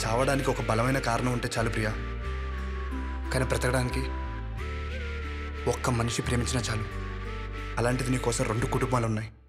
చావడానికి ఒక బలమైన కారణం ఉంటే చాలు ప్రియా, కానీ బ్రతకడానికి ఒక్క మనిషి ప్రేమించినా చాలు. అలాంటిది నీ కోసం 2 కుటుంబాలు ఉన్నాయి.